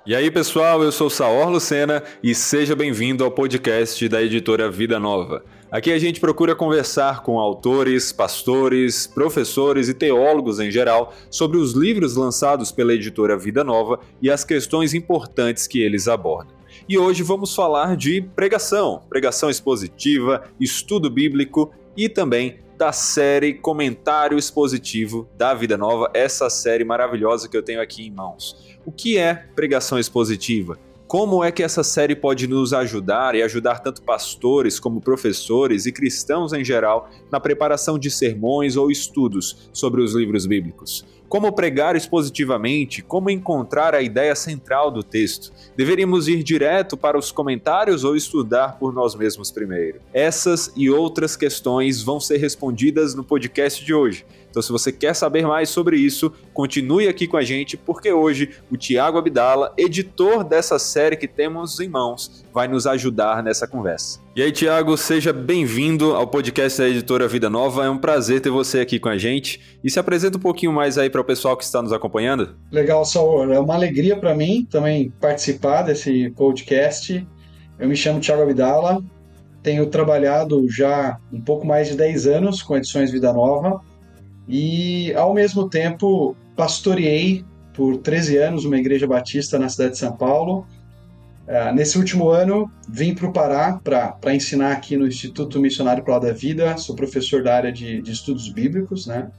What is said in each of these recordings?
E aí, pessoal, eu sou Saor Lucena e seja bem-vindo ao podcast da editora Vida Nova. Aqui a gente procura conversar com autores, pastores, professores e teólogos em geral sobre os livros lançados pela editora Vida Nova e as questões importantes que eles abordam. E hoje vamos falar de pregação expositiva, estudo bíblico e também da série Comentário Expositivo da Vida Nova, essa série maravilhosa que eu tenho aqui em mãos. O que é pregação expositiva? Como é que essa série pode nos ajudar e ajudar tanto pastores como professores e cristãos em geral na preparação de sermões ou estudos sobre os livros bíblicos? Como pregar expositivamente? Como encontrar a ideia central do texto? Deveríamos ir direto para os comentários ou estudar por nós mesmos primeiro? Essas e outras questões vão ser respondidas no podcast de hoje. Então, se você quer saber mais sobre isso, continue aqui com a gente, porque hoje o Tiago Abdala, editor dessa série que temos em mãos, vai nos ajudar nessa conversa. E aí, Tiago, seja bem-vindo ao podcast da editora Vida Nova. É um prazer ter você aqui com a gente. E se apresenta um pouquinho mais aí para o pessoal que está nos acompanhando. Legal, Saul. É uma alegria para mim também participar desse podcast. Eu me chamo Tiago Abdala, tenho trabalhado já um pouco mais de 10 anos com Edições Vida Nova e, ao mesmo tempo, pastoreei por 13 anos uma igreja batista na cidade de São Paulo. Nesse último ano, vim para o Pará para ensinar aqui no Instituto Missionário Pro da Vida. Sou professor da área de estudos bíblicos, né?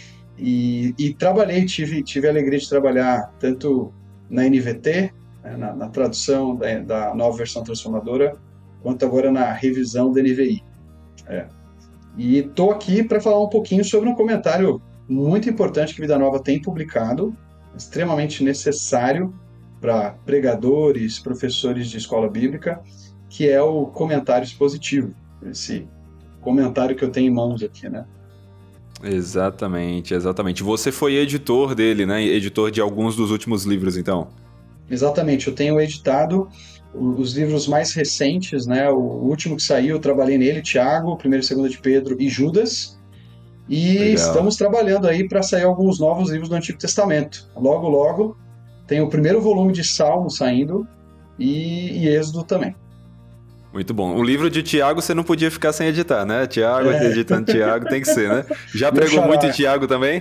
E trabalhei, tive a alegria de trabalhar tanto na NVT, né, na tradução da Nova Versão Transformadora, quanto agora na revisão da NVI. E estou aqui para falar um pouquinho sobre um comentário muito importante que Vida Nova tem publicado, extremamente necessário para pregadores, professores de escola bíblica, que é o comentário expositivo, esse comentário que eu tenho em mãos aqui, né? Exatamente. Você foi editor dele, né? Editor de alguns dos últimos livros, então. Exatamente. Eu tenho editado os livros mais recentes, né? O último que saiu, eu trabalhei nele, Tiago, 1ª e 2ª de Pedro e Judas. E legal. Estamos trabalhando aí para sair alguns novos livros do Antigo Testamento. Logo, logo, tem o 1º volume de Salmo saindo e Êxodo também. Muito bom. O livro de Tiago você não podia ficar sem editar, né? Tiago, editando Tiago, tem que ser, né? Já pregou muito em Tiago também?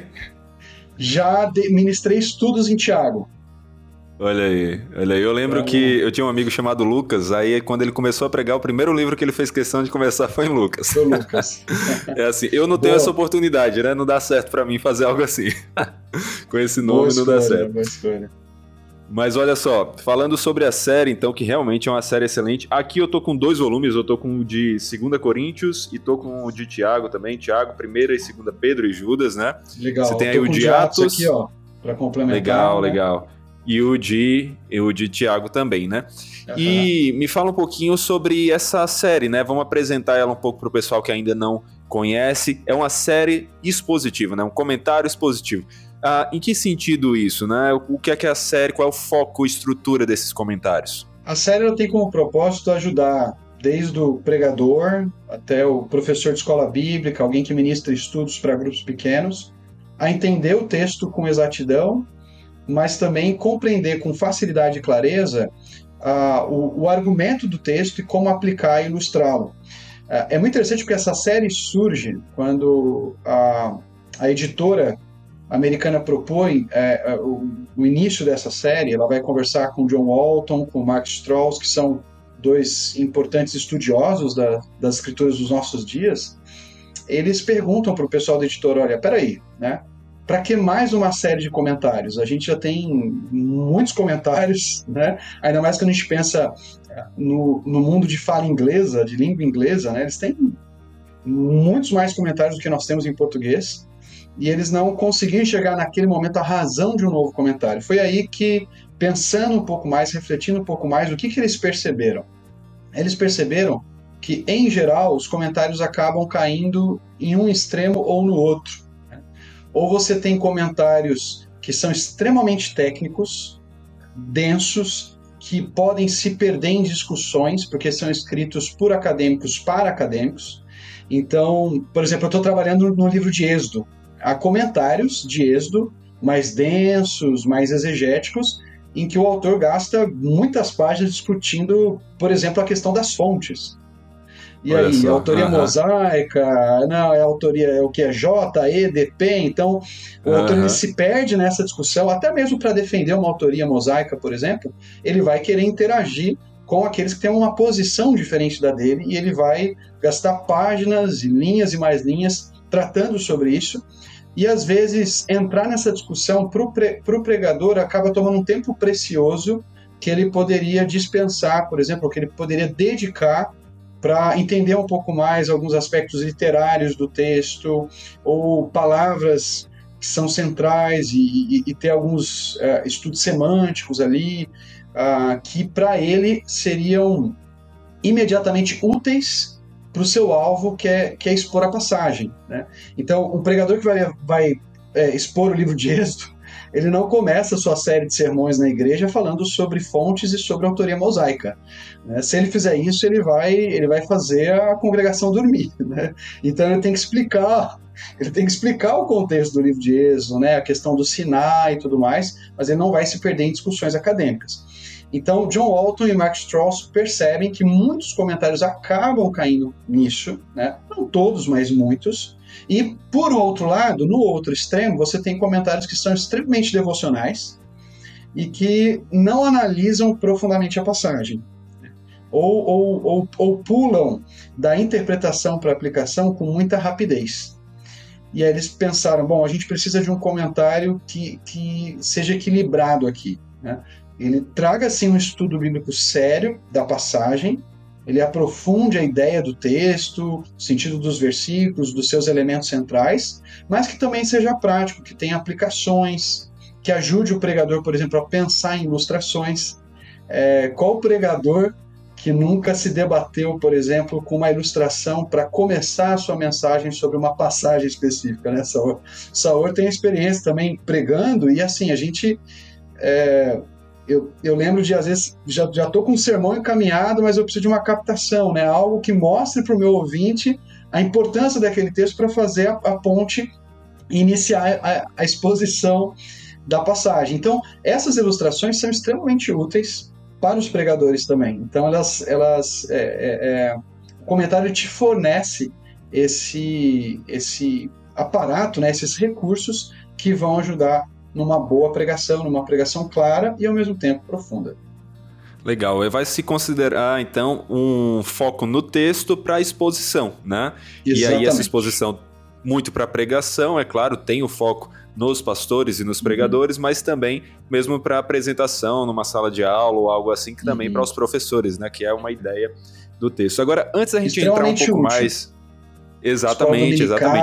Já ministrei estudos em Tiago. Olha aí. Eu lembro que eu tinha um amigo chamado Lucas, aí quando ele começou a pregar, o primeiro livro que ele fez questão de começar foi em Lucas. Foi Lucas. É assim, eu não tenho essa oportunidade, né? Não dá certo pra mim fazer algo assim. Com esse nome não dá certo. Boa escolha. Mas olha só, falando sobre a série, então, que realmente é uma série excelente. Aqui eu tô com 2 volumes, eu tô com o de 2 Coríntios e tô com o de Tiago também. Tiago, 1ª e 2ª Pedro e Judas, né? Legal. Você tem aí o de Atos aqui, ó, pra complementar. Legal. E o de Tiago também, né? Uhum. E me fala um pouquinho sobre essa série, né? Vamos apresentar ela um pouco pro pessoal que ainda não conhece. É uma série expositiva, né? Um comentário expositivo. Em que sentido isso, né? O que é a série, qual é o foco, estrutura desses comentários? A série ela tem como propósito ajudar desde o pregador até o professor de escola bíblica, alguém que ministra estudos para grupos pequenos, a entender o texto com exatidão, mas também compreender com facilidade e clareza o argumento do texto e como aplicar e ilustrá-lo. É muito interessante porque essa série surge quando a editora americana propõe o início dessa série. Ela vai conversar com John Walton, com Mark Strauss, que são 2 importantes estudiosos das escrituras dos nossos dias. Eles perguntam para o pessoal da editora, olha, peraí, né? Para que mais uma série de comentários? A gente já tem muitos comentários, né? Ainda mais quando a gente pensa no mundo de fala inglesa, de língua inglesa, né? Eles têm muitos mais comentários do que nós temos em português. E eles não conseguiram chegar naquele momento a razão de um novo comentário. Foi aí que, pensando um pouco mais, refletindo um pouco mais, o que eles perceberam? Eles perceberam que, em geral, os comentários acabam caindo em um extremo ou no outro. Ou você tem comentários que são extremamente técnicos, densos, que podem se perder em discussões, porque são escritos por acadêmicos para acadêmicos. Então, por exemplo, eu estou trabalhando no livro de Êxodo. Há comentários de Êxodo mais densos, mais exegéticos, em que o autor gasta muitas páginas discutindo, por exemplo, a questão das fontes. E Olha aí, só. autoria mosaica, não, é autoria, é o que é J, E, DP, então o autor ele se perde nessa discussão, até mesmo para defender uma autoria mosaica, por exemplo, ele vai querer interagir com aqueles que têm uma posição diferente da dele, e ele vai gastar páginas e mais linhas tratando sobre isso, e às vezes entrar nessa discussão para o pregador acaba tomando um tempo precioso que ele poderia dispensar, por exemplo, que ele poderia dedicar para entender um pouco mais alguns aspectos literários do texto, ou palavras que são centrais, e ter alguns estudos semânticos ali, que para ele seriam imediatamente úteis para o seu alvo, que é expor a passagem, né? Então, um pregador que vai expor o livro de Êxodo, ele não começa a sua série de sermões na igreja falando sobre fontes e sobre autoria mosaica, né? Se ele fizer isso, ele vai fazer a congregação dormir, né? Então ele tem que explicar o contexto do livro de Êxodo, né? A questão do Sinai e tudo mais, mas ele não vai se perder em discussões acadêmicas. Então, John Walton e Mark Strauss percebem que muitos comentários acabam caindo nisso, né? Não todos, mas muitos. E, por outro lado, no outro extremo, você tem comentários que são extremamente devocionais e que não analisam profundamente a passagem, ou pulam da interpretação para a aplicação com muita rapidez. E aí eles pensaram, bom, a gente precisa de um comentário que seja equilibrado aqui, né? Ele traga, assim, um estudo bíblico sério da passagem, ele aprofunde a ideia do texto, o sentido dos versículos, dos seus elementos centrais, mas que também seja prático, que tenha aplicações, que ajude o pregador, por exemplo, a pensar em ilustrações. Qual pregador que nunca se debateu, por exemplo, com uma ilustração para começar a sua mensagem sobre uma passagem específica, né, Saor? Saor tem experiência também pregando, e assim, a gente... Eu lembro de, às vezes, já estou com um sermão encaminhado, mas eu preciso de uma captação, né? Algo que mostre para o meu ouvinte a importância daquele texto para fazer a ponte e iniciar a exposição da passagem. Então, essas ilustrações são extremamente úteis para os pregadores também. Então, o comentário te fornece esse aparato, né? Esses recursos que vão ajudar numa boa pregação, numa pregação clara e ao mesmo tempo profunda. Legal, vai se considerar então um foco no texto para a exposição, né? Exatamente. E aí essa exposição muito para pregação, é claro, tem o foco nos pastores e nos pregadores, mas também mesmo para apresentação numa sala de aula ou algo assim, que também para os professores, né? Que é uma ideia do texto. Agora, antes da gente entrar um pouco mais... Exatamente.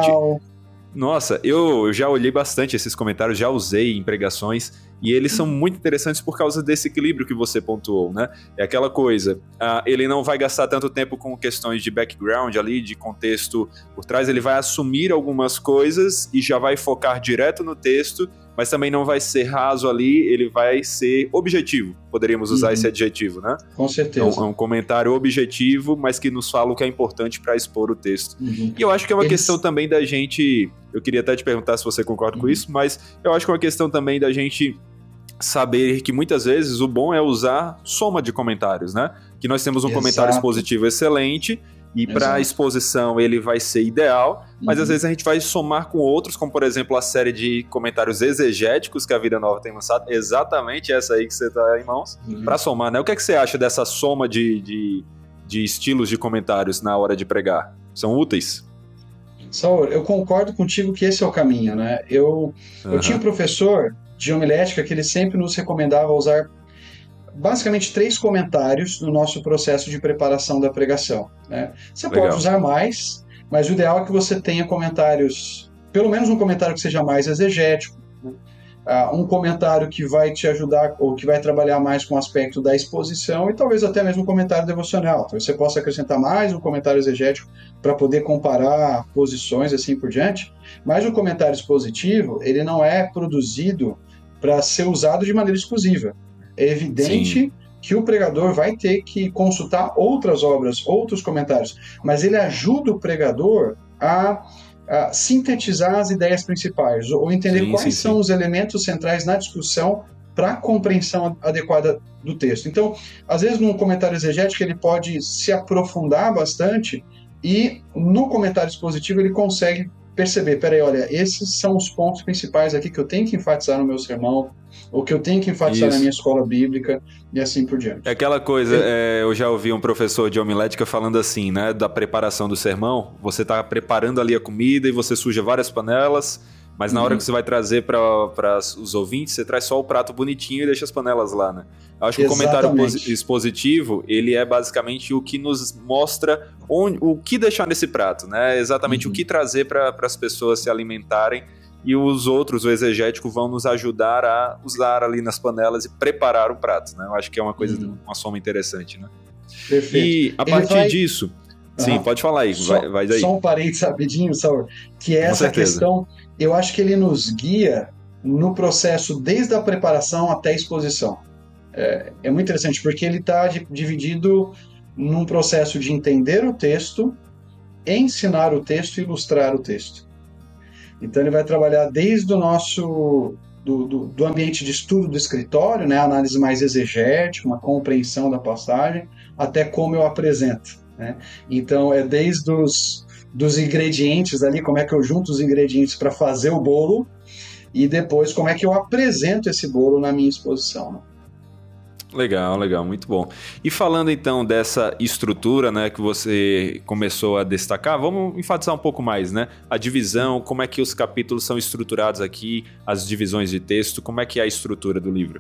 Nossa, eu já olhei bastante esses comentários, já usei em pregações, e eles são muito interessantes por causa desse equilíbrio que você pontuou, né? É aquela coisa, ele não vai gastar tanto tempo com questões de background ali, de contexto por trás, ele vai assumir algumas coisas e já vai focar direto no texto, mas também não vai ser raso ali, ele vai ser objetivo, poderíamos usar esse adjetivo, né? Com certeza. Então, é um comentário objetivo, mas que nos fala o que é importante para expor o texto. E eu acho que é uma questão também da gente... Eu queria até te perguntar se você concorda com isso, mas eu acho que é uma questão também da gente saber que muitas vezes o bom é usar soma de comentários, né? Que nós temos um comentário expositivo excelente e para a exposição ele vai ser ideal, mas às vezes a gente vai somar com outros, como por exemplo a série de comentários exegéticos que a Vida Nova tem lançado, exatamente essa aí que você está em mãos, para somar, né? O que é que você acha dessa soma de estilos de comentários na hora de pregar? São úteis? Saul, eu concordo contigo que esse é o caminho, né? Eu tinha um professor de homilética que ele sempre nos recomendava usar basicamente 3 comentários no nosso processo de preparação da pregação, né? Você pode usar mais, mas o ideal é que você tenha comentários, pelo menos um comentário que seja mais exegético, né? Um comentário que vai te ajudar ou que vai trabalhar mais com o aspecto da exposição e talvez até mesmo um comentário devocional. Então você possa acrescentar mais um comentário exegético para poder comparar posições assim por diante, mas o comentário expositivo ele não é produzido para ser usado de maneira exclusiva. É evidente que o pregador vai ter que consultar outras obras, outros comentários, mas ele ajuda o pregador a sintetizar as ideias principais, ou entender quais são os elementos centrais na discussão para a compreensão adequada do texto. Então, às vezes, num comentário exegético, ele pode se aprofundar bastante e, no comentário expositivo, ele consegue perceber, peraí, olha, esses são os pontos principais aqui que eu tenho que enfatizar no meu sermão, ou que eu tenho que enfatizar na minha escola bíblica, e assim por diante. É aquela coisa, eu já ouvi um professor de homilética falando assim, né, da preparação do sermão, você está preparando ali a comida e você suja várias panelas, mas na hora que você vai trazer para os ouvintes, você traz só o prato bonitinho e deixa as panelas lá, né? Eu acho que o comentário expositivo, ele é basicamente o que nos mostra o que deixar nesse prato, né? Exatamente o que trazer para as pessoas se alimentarem, e os outros, o exegético, vão nos ajudar a usar ali nas panelas e preparar o prato, né? Eu acho que é uma coisa, uma soma interessante, né? Perfeito. E a partir disso... Sim, pode falar aí, vai daí. Só um parênteses rapidinho, Saulo, que é essa questão, eu acho que ele nos guia no processo desde a preparação até a exposição. É muito interessante, porque ele está dividido num processo de entender o texto, ensinar o texto e ilustrar o texto. Então ele vai trabalhar desde o nosso do ambiente de estudo do escritório, né, análise mais exegética, uma compreensão da passagem, até como eu apresento. Né? Então é desde dos ingredientes ali, como é que eu junto os ingredientes para fazer o bolo, e depois como é que eu apresento esse bolo na minha exposição. Né? Legal, muito bom. E falando então dessa estrutura, né, que você começou a destacar, vamos enfatizar um pouco mais, né? A divisão, como é que os capítulos são estruturados aqui, as divisões de texto, como é que é a estrutura do livro?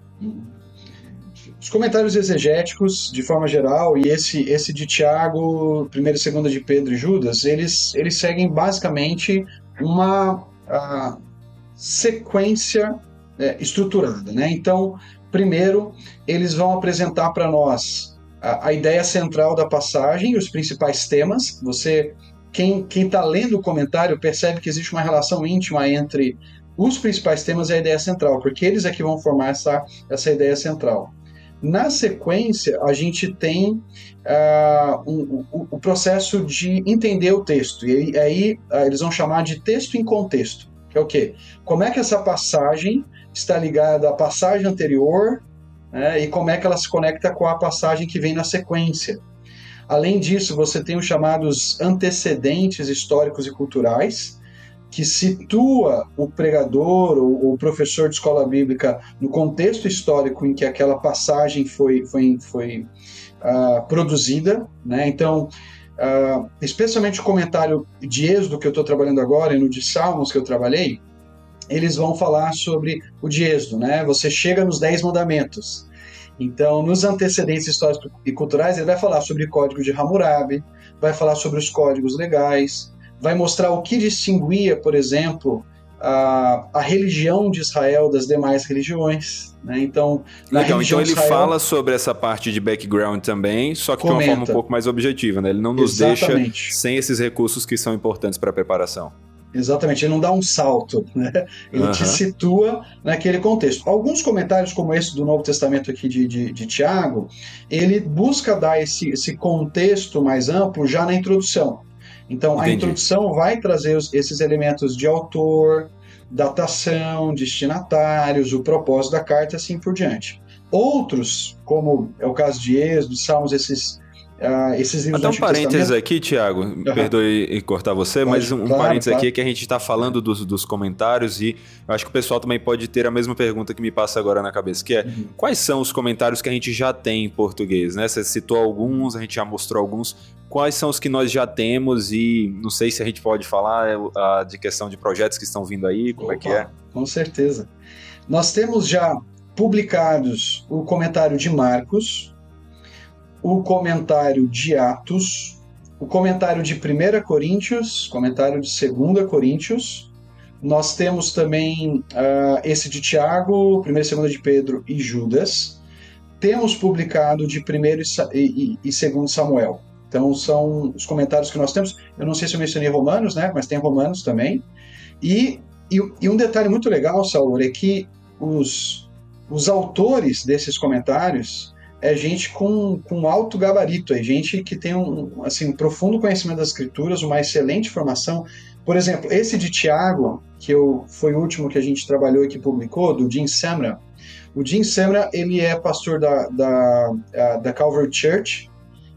Os comentários exegéticos, de forma geral, e esse de Tiago, 1ª e 2ª de Pedro e Judas, eles seguem basicamente uma sequência estruturada, né? Então, primeiro, eles vão apresentar para nós a ideia central da passagem e os principais temas. Quem está lendo o comentário percebe que existe uma relação íntima entre os principais temas e a ideia central, porque eles é que vão formar essa ideia central. Na sequência, a gente tem o processo de entender o texto, e aí eles vão chamar de texto em contexto, que é o quê? Como é que essa passagem está ligada à passagem anterior, né, e como é que ela se conecta com a passagem que vem na sequência. Além disso, você tem os chamados antecedentes históricos e culturais, que situa o pregador ou o professor de escola bíblica no contexto histórico em que aquela passagem foi produzida, né? Então, especialmente o comentário de Êxodo que eu estou trabalhando agora e no de Salmos que eu trabalhei, eles vão falar sobre o de Êxodo, né? Você chega nos 10 mandamentos. Então, nos antecedentes históricos e culturais, ele vai falar sobre o Código de Hammurabi, vai falar sobre os códigos legais, vai mostrar o que distinguia, por exemplo, a religião de Israel das demais religiões. Né? Então, legal, então ele fala sobre essa parte de background também, só que de uma forma um pouco mais objetiva. Né? Ele não nos deixa sem esses recursos que são importantes para a preparação. Exatamente, ele não dá um salto, né? Ele te situa naquele contexto. Alguns comentários, como esse do Novo Testamento aqui de Tiago, ele busca dar esse contexto mais amplo já na introdução. Então, a introdução vai trazer esses elementos de autor, datação, destinatários, o propósito da carta e assim por diante. Outros, como é o caso de Êxodo, Salmos, esses livros do Antigo parênteses Testamento... aqui, Tiago, perdoe cortar você, mas um parênteses aqui é que a gente está falando dos comentários, e eu acho que o pessoal também pode ter a mesma pergunta que me passa agora na cabeça, que é quais são os comentários que a gente já tem em português, né? Você citou alguns, a gente já mostrou alguns, quais são os que nós já temos, e não sei se a gente pode falar de questão de projetos que estão vindo aí, como é que é? Com certeza. Nós temos já publicados o comentário de Marcos, o comentário de Atos, o comentário de 1 Coríntios, comentário de 2 Coríntios. Nós temos também esse de Tiago, 1 e 2 de Pedro e Judas. Temos publicado de 1 e 2 Samuel. Então, são os comentários que nós temos. Eu não sei se eu mencionei Romanos, né? Mas tem Romanos também. E um detalhe muito legal, Saulo, é que os autores desses comentários é gente com alto gabarito, é gente que tem um profundo conhecimento das Escrituras, uma excelente formação. Por exemplo, esse de Tiago, foi o último que a gente trabalhou e que publicou, do Jim Semra. O Jim Semra, ele é pastor da Calvary Church,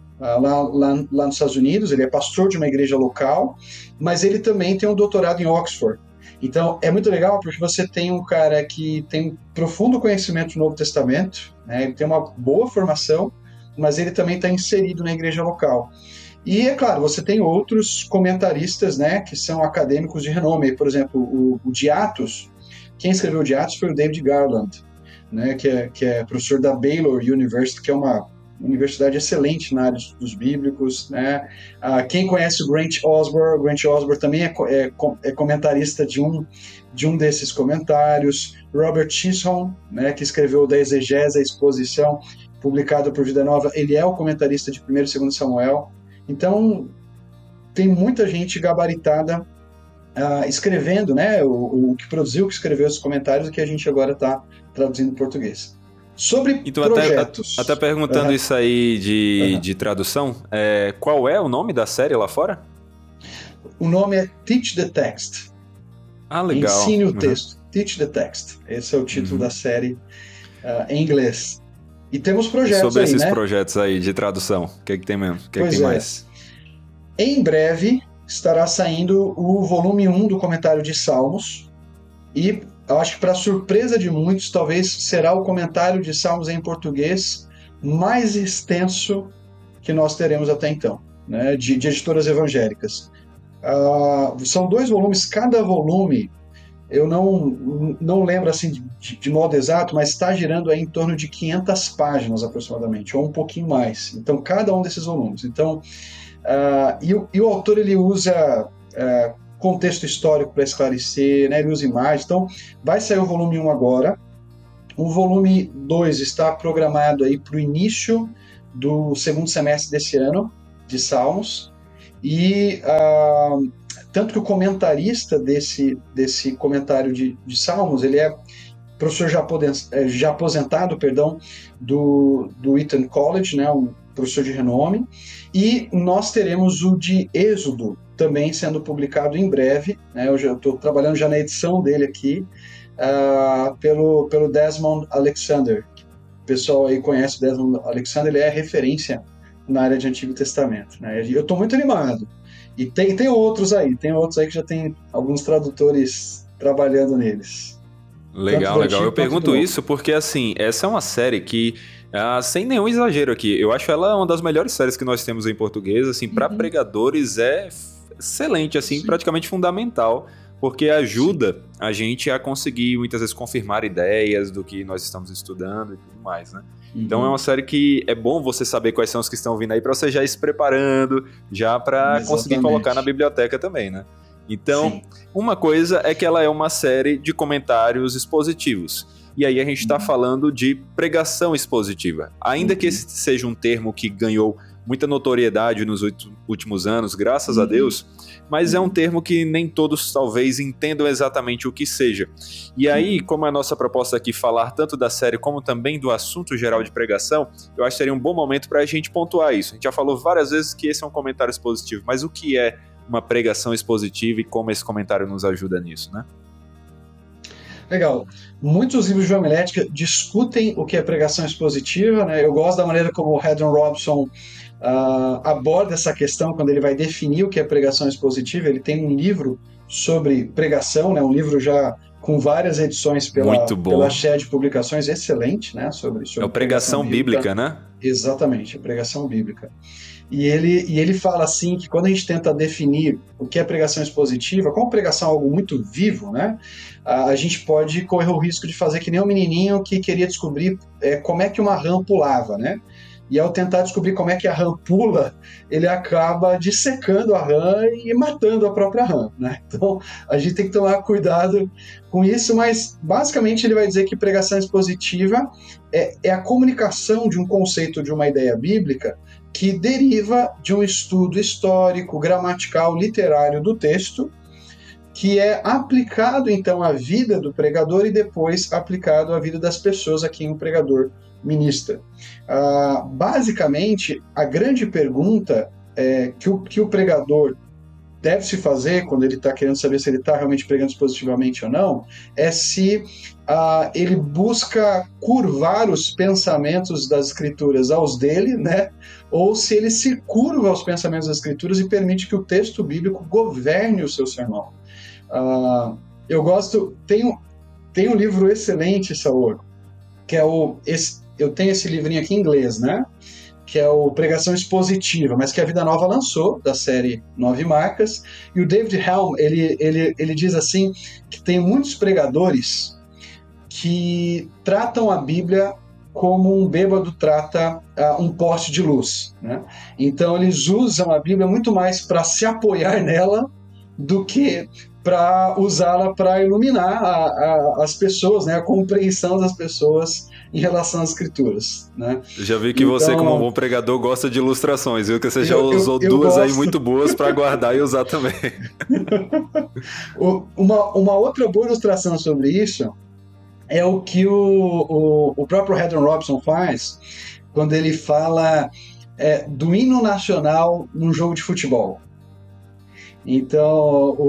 lá nos Estados Unidos. Ele é pastor de uma igreja local, mas ele também tem um doutorado em Oxford. Então, é muito legal porque você tem um cara que tem profundo conhecimento do Novo Testamento, né? Ele tem uma boa formação, mas ele também está inserido na igreja local. E, é claro, você tem outros comentaristas, né, que são acadêmicos de renome. Por exemplo, o de Atos, quem escreveu o de Atos foi o David Garland, né, que é professor da Baylor University, que é uma universidade excelente na área de estudos bíblicos, né? Quem conhece o Grant Osborne também é comentarista de um desses comentários. Robert Chisholm, né, que escreveu da Exegese, a Exposição, publicado por Vida Nova, ele é o comentarista de 1º e 2º Samuel. Então, tem muita gente gabaritada escrevendo, né, o que produziu, que escreveu esses comentários, e que a gente agora está traduzindo em português. Sobre então, projetos. Até perguntando isso aí de tradução, qual é o nome da série lá fora? O nome é Teach the Text. Ah, legal. Ensine o texto. Teach the Text. Esse é o título da série em inglês. E temos projetos sobre aí, esses né? projetos aí de tradução, o que tem mesmo? O que tem mais? Em breve estará saindo o volume 1 do comentário de Salmos, e eu acho que, para surpresa de muitos, talvez será o comentário de Salmos em português mais extenso que nós teremos até então, né, de editoras evangélicas. São 2 volumes, cada volume, eu não lembro assim de modo exato, mas está girando aí em torno de 500 páginas aproximadamente, ou um pouquinho mais. Então, cada um desses volumes. Então, e o autor, ele usa contexto histórico para esclarecer, né? Ele usa imagens. Então, vai sair o volume 1 agora. O volume 2 está programado aí para o início do 2º semestre desse ano, de Salmos. E tanto que o comentarista desse comentário de Salmos, ele é professor já aposentado, do Eton College, né, um professor de renome. E nós teremos o de Êxodo também sendo publicado em breve, né? Eu já estou trabalhando já na edição dele aqui, pelo Desmond Alexander. O pessoal aí conhece o Desmond Alexander, ele é referência na área de Antigo Testamento, né? Eu estou muito animado. E tem outros aí que já tem alguns tradutores trabalhando neles. Legal. Eu pergunto isso porque, assim, essa é uma série que, sem nenhum exagero aqui, eu acho ela uma das melhores séries que nós temos em português, assim, para pregadores é excelente, assim, praticamente fundamental, porque ajuda a gente a conseguir, muitas vezes, confirmar ideias do que nós estamos estudando e tudo mais, né? Então é uma série que é bom você saber quais são os que estão vindo aí, para você já ir se preparando, já para conseguir colocar na biblioteca também, né? Então, uma coisa é que ela é uma série de comentários expositivos. E aí a gente está falando de pregação expositiva. Ainda que esse seja um termo que ganhou muita notoriedade nos últimos anos, graças a Deus, mas é um termo que nem todos talvez entendam exatamente o que seja. E aí, como a nossa proposta aqui falar tanto da série como também do assunto geral de pregação, eu acho que seria um bom momento para a gente pontuar isso. A gente já falou várias vezes que esse é um comentário expositivo, mas o que é uma pregação expositiva e como esse comentário nos ajuda nisso, né? Legal. Muitos livros de homilética discutem o que é pregação expositiva, né? Eu gosto da maneira como o Haddon Robson aborda essa questão quando ele vai definir o que é pregação expositiva. Ele tem um livro sobre pregação, né? Um livro já com várias edições pela Shed Publicações, excelente, né? Sobre a pregação bíblica, né? Exatamente, a pregação bíblica. E ele fala assim que quando a gente tenta definir o que é pregação expositiva, como pregação é algo muito vivo, né, a gente pode correr o risco de fazer que nem um menininho que queria descobrir como é que uma rã pulava, né? E ao tentar descobrir como é que a rã pula, ele acaba dissecando a rã e matando a própria rã, né? Então, a gente tem que tomar cuidado com isso, mas basicamente ele vai dizer que pregação expositiva é a comunicação de um conceito, de uma ideia bíblica, que deriva de um estudo histórico, gramatical, literário do texto, que é aplicado então à vida do pregador e depois aplicado à vida das pessoas a quem o pregador ministra. Basicamente, a grande pergunta que o pregador deve se fazer quando ele está querendo saber se ele está realmente pregando positivamente ou não, é se ele busca curvar os pensamentos das Escrituras aos dele, né? Ou se ele se curva aos pensamentos das Escrituras e permite que o texto bíblico governe o seu sermão. Eu gosto... Tem um livro excelente, Saúl, que é eu tenho esse livrinho aqui em inglês, né? Que é o Pregação Expositiva, mas que a Vida Nova lançou, da série 9 Marcas, e o David Helm, ele diz assim, que tem muitos pregadores que tratam a Bíblia como um bêbado trata um poste de luz, né? Então eles usam a Bíblia muito mais para se apoiar nela do que para usá-la para iluminar as pessoas, né? A compreensão das pessoas em relação às Escrituras, né? Eu já vi que você, como um bom pregador, gosta de ilustrações, viu? Que você já usou duas gosto. Aí muito boas para guardar e usar também. Uma outra boa ilustração sobre isso é o que o próprio Haddon Robinson faz quando ele fala do hino nacional num jogo de futebol. Então,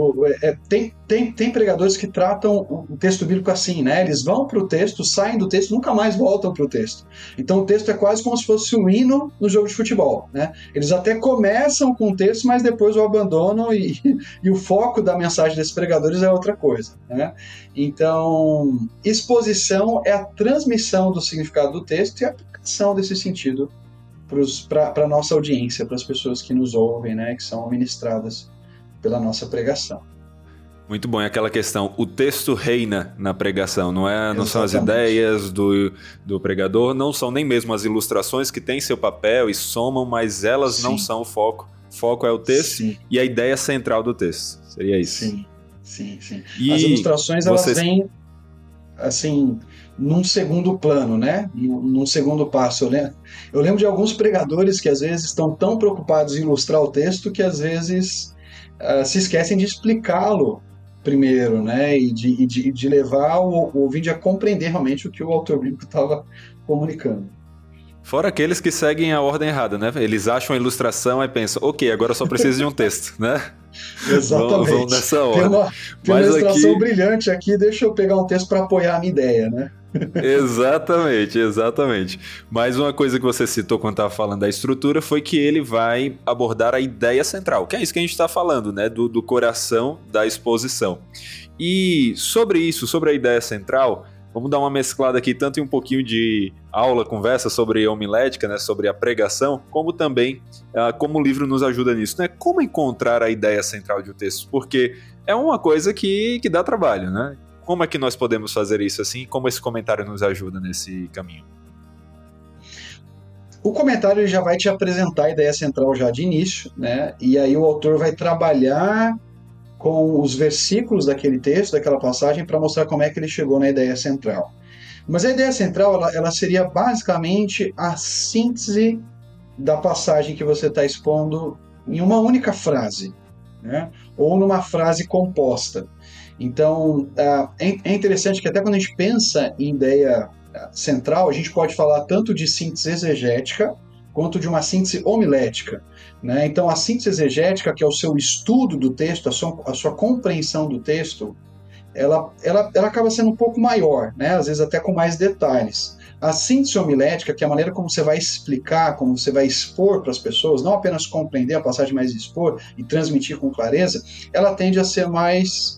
tem pregadores que tratam o texto bíblico assim, né? Eles vão para o texto, saem do texto, nunca mais voltam para o texto. Então, o texto é quase como se fosse um hino no jogo de futebol, né? Eles até começam com o texto, mas depois o abandonam e o foco da mensagem desses pregadores é outra coisa, né? Então, exposição é a transmissão do significado do texto e a aplicação desse sentido para a nossa audiência, para as pessoas que nos ouvem, né? Que são ministradas pela nossa pregação. Muito bom, é aquela questão, o texto reina na pregação, não são as ideias do pregador, não são nem mesmo as ilustrações que têm seu papel e somam, mas elas não são o foco. O foco é o texto e a ideia central do texto, seria isso. Sim. E as ilustrações, elas vêm, assim, num segundo plano, né? Num segundo passo. Eu lembro de alguns pregadores que às vezes estão tão preocupados em ilustrar o texto que às vezes se esquecem de explicá-lo primeiro, né? E de levar o ouvinte a compreender realmente o que o autor bíblico estava comunicando. Fora aqueles que seguem a ordem errada, né? Eles acham a ilustração e pensam, ok, agora eu só preciso de um texto, né? Exatamente. Vão nessa ordem. Tem uma ilustração brilhante aqui, deixa eu pegar um texto para apoiar a minha ideia, né? Exatamente. Mas uma coisa que você citou quando estava falando da estrutura foi que ele vai abordar a ideia central, que é isso que a gente está falando, né? Do coração da exposição. E sobre isso, sobre a ideia central, vamos dar uma mesclada aqui, tanto em um pouquinho de aula, conversa sobre homilética, né? Sobre a pregação, como também como o livro nos ajuda nisso, né? Como encontrar a ideia central de um texto, porque é uma coisa que dá trabalho, né? Como é que nós podemos fazer isso assim? Como esse comentário nos ajuda nesse caminho? O comentário já vai te apresentar a ideia central já de início, né? E aí o autor vai trabalhar com os versículos daquele texto, daquela passagem, para mostrar como é que ele chegou na ideia central. Mas a ideia central, ela seria basicamente a síntese da passagem que você está expondo em uma única frase, né? Ou numa frase composta. Então, é interessante que até quando a gente pensa em ideia central, a gente pode falar tanto de síntese exegética quanto de uma síntese homilética, né? Então, a síntese exegética, que é o seu estudo do texto, a sua compreensão do texto, ela acaba sendo um pouco maior, né? Às vezes até com mais detalhes. A síntese homilética, que é a maneira como você vai explicar, como você vai expor para as pessoas, não apenas compreender a passagem, mas expor e transmitir com clareza, ela tende a ser mais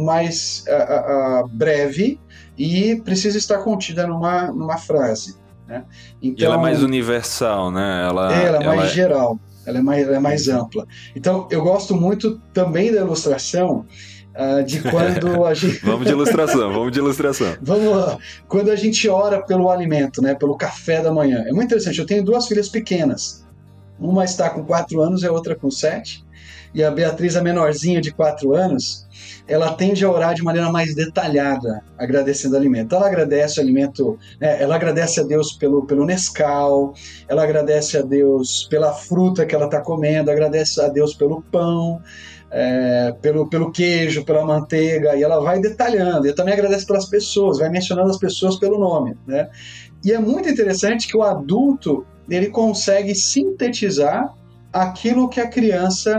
breve e precisa estar contida numa frase, né? Então, e ela é mais universal, né? Ela é mais geral, ela é mais ampla. Então, eu gosto muito também da ilustração de quando a gente... Vamos de ilustração. Vamos lá. Quando a gente ora pelo alimento, né? Pelo café da manhã. É muito interessante. Eu tenho 2 filhas pequenas. Uma está com 4 anos e a outra com 7. E a Beatriz, a menorzinha de 4 anos, ela tende a orar de maneira mais detalhada, agradecendo o alimento. Ela agradece o alimento, né? Ela agradece a Deus pelo Nescau, ela agradece a Deus pela fruta que ela está comendo, agradece a Deus pelo pão, pelo queijo, pela manteiga, e ela vai detalhando. E também agradece pelas pessoas, vai mencionando as pessoas pelo nome, né? E é muito interessante que o adulto ele consegue sintetizar aquilo que a criança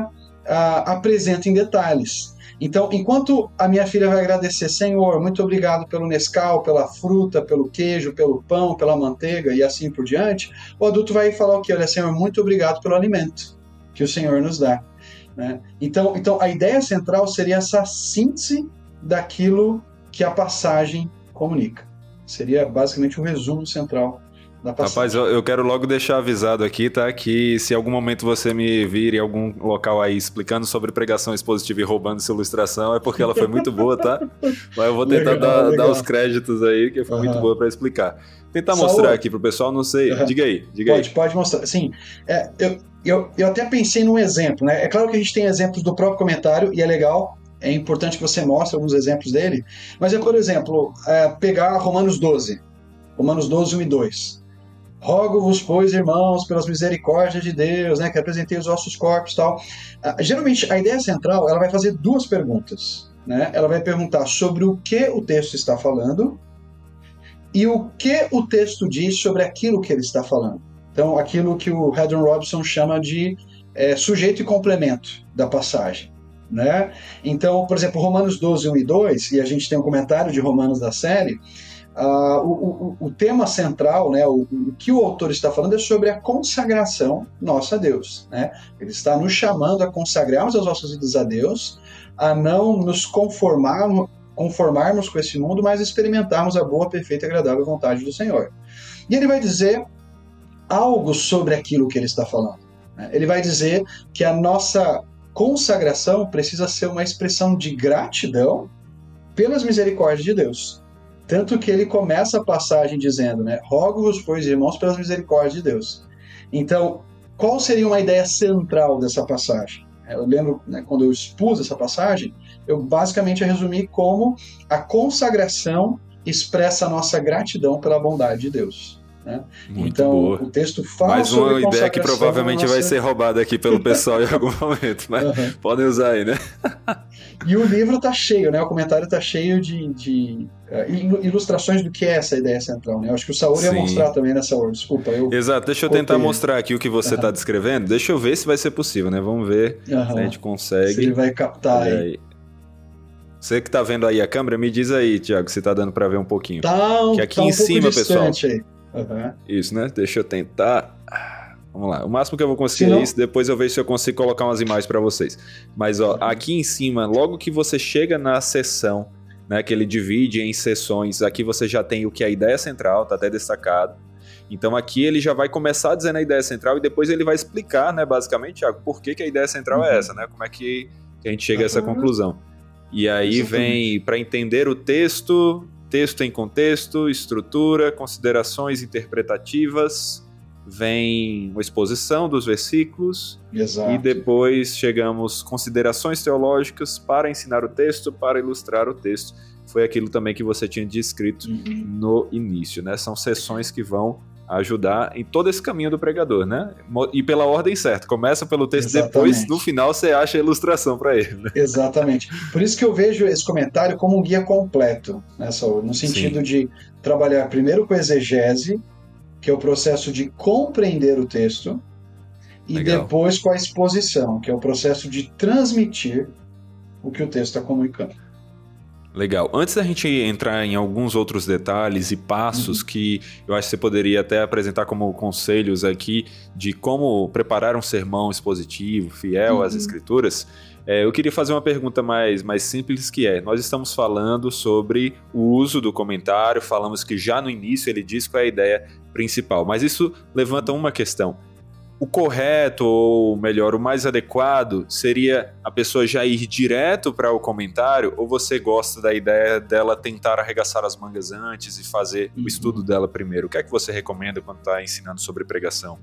apresenta em detalhes. Então, enquanto a minha filha vai agradecer, Senhor, muito obrigado pelo Nescau, pela fruta, pelo queijo, pelo pão, pela manteiga e assim por diante, o adulto vai falar o quê? Olha, Senhor, muito obrigado pelo alimento que o Senhor nos dá. Né? Então, a ideia central seria essa síntese daquilo que a passagem comunica. Seria basicamente o resumo central da passagem. Rapaz, eu quero logo deixar avisado aqui, tá? Que se em algum momento você me vir em algum local aí explicando sobre pregação expositiva e roubando sua ilustração, é porque ela foi muito boa, tá? Mas eu vou tentar dar os créditos aí, que foi muito boa para explicar. Tentar mostrar aqui pro pessoal, não sei. Diga aí. Pode mostrar. Assim, eu até pensei num exemplo, né? É claro que a gente tem exemplos do próprio comentário, e é legal, é importante que você mostre alguns exemplos dele, mas por exemplo, pegar Romanos 12, 1 e 2. Rogo-vos, pois, irmãos, pelas misericórdias de Deus, né, que apresentei os vossos corpos e tal. Geralmente, a ideia central, ela vai fazer duas perguntas. Né? Ela vai perguntar sobre o que o texto está falando e o que o texto diz sobre aquilo que ele está falando. Então, aquilo que o Haddon Robinson chama de sujeito e complemento da passagem. Né? Então, por exemplo, Romanos 12, 1 e 2, e a gente tem um comentário de Romanos da série, o tema central, né, o que o autor está falando é sobre a consagração nossa a Deus. Né? Ele está nos chamando a consagrarmos as nossas vidas a Deus, a não nos conformarmos com esse mundo, mas experimentarmos a boa, perfeita e agradável vontade do Senhor. E ele vai dizer algo sobre aquilo que ele está falando. Né? Ele vai dizer que a nossa consagração precisa ser uma expressão de gratidão pelas misericórdias de Deus. Tanto que ele começa a passagem dizendo, né, rogo-vos, pois, irmãos, pelas misericórdias de Deus. Então, qual seria uma ideia central dessa passagem? Eu lembro, né, quando eu expus essa passagem, eu basicamente resumi como a consagração expressa a nossa gratidão pela bondade de Deus. Né? Então, boa. O texto fala mais sobre uma ideia que provavelmente vai ser roubada aqui pelo pessoal em algum momento, mas podem usar aí, né? E o livro está cheio, né? O comentário está cheio de ilustrações do que é essa ideia central, né? Eu acho que o Saúl ia mostrar também, né, Saúl? Desculpa, Exato, deixa eu tentar mostrar aqui o que você está descrevendo. Deixa eu ver se vai ser possível, né? Vamos ver se a gente consegue. Se ele vai captar aí. Você que está vendo aí a câmera, me diz aí, Thiago, se está dando para ver um pouquinho. Que aqui em cima, pessoal. Aí. Isso, né? Deixa eu tentar. Vamos lá. O máximo que eu vou conseguir é isso. Depois eu vejo se eu consigo colocar umas imagens para vocês. Mas, ó, aqui em cima, logo que você chega na seção, né, que ele divide em seções, aqui você já tem o que é a ideia central, tá até destacado. Então aqui ele já vai começar dizendo a ideia central e depois ele vai explicar, né, basicamente, Thiago, por que a ideia central é essa, né? Como é que a gente chega a essa conclusão. E aí vem para entender o texto em contexto, estrutura, considerações interpretativas, vem uma exposição dos versículos. Exato. E depois chegamos considerações teológicas para ensinar o texto, para ilustrar o texto. Foi aquilo também que você tinha descrito no início, né? São sessões que vão ajudar em todo esse caminho do pregador, né? E pela ordem certa. Começa pelo texto, depois, no final, você acha a ilustração para ele. Né? Exatamente. Por isso que eu vejo esse comentário como um guia completo, né, Saúl? No sentido de trabalhar primeiro com exegese, que é o processo de compreender o texto, e depois com a exposição, que é o processo de transmitir o que o texto está comunicando. Legal. Antes da gente entrar em alguns outros detalhes e passos que eu acho que você poderia até apresentar como conselhos aqui de como preparar um sermão expositivo, fiel às Escrituras, eu queria fazer uma pergunta mais simples, que é, nós estamos falando sobre o uso do comentário, falamos que já no início ele diz qual é a ideia principal, mas isso levanta uma questão. O correto, ou melhor, o mais adequado seria a pessoa já ir direto para o comentário, ou você gosta da ideia dela tentar arregaçar as mangas antes e fazer o estudo dela primeiro? O que é que você recomenda quando está ensinando sobre pregação?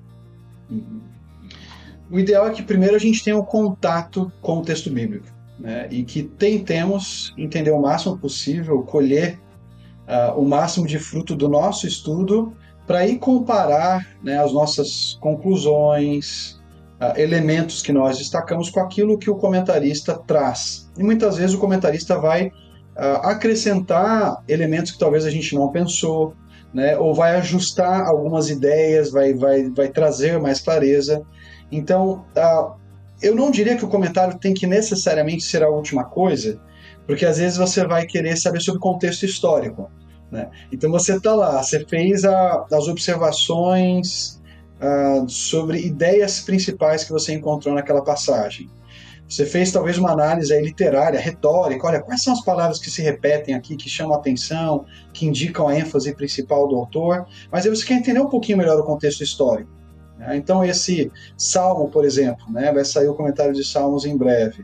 O ideal é que primeiro a gente tenha um contato com o texto bíblico, né? E que tentemos entender o máximo possível, colher o máximo de fruto do nosso estudo, para ir comparar, né, as nossas conclusões, elementos que nós destacamos com aquilo que o comentarista traz. E muitas vezes o comentarista vai acrescentar elementos que talvez a gente não pensou, né, ou vai ajustar algumas ideias, vai trazer mais clareza. Então, eu não diria que o comentário tem que necessariamente ser a última coisa, porque às vezes você vai querer saber sobre o contexto histórico, né? Então você está lá, você fez as observações sobre ideias principais que você encontrou naquela passagem. Você fez talvez uma análise aí literária, retórica, olha, quais são as palavras que se repetem aqui, que chamam a atenção, que indicam a ênfase principal do autor, mas aí você quer entender um pouquinho melhor o contexto histórico. Então esse Salmo, por exemplo, né, vai sair o comentário de Salmos em breve.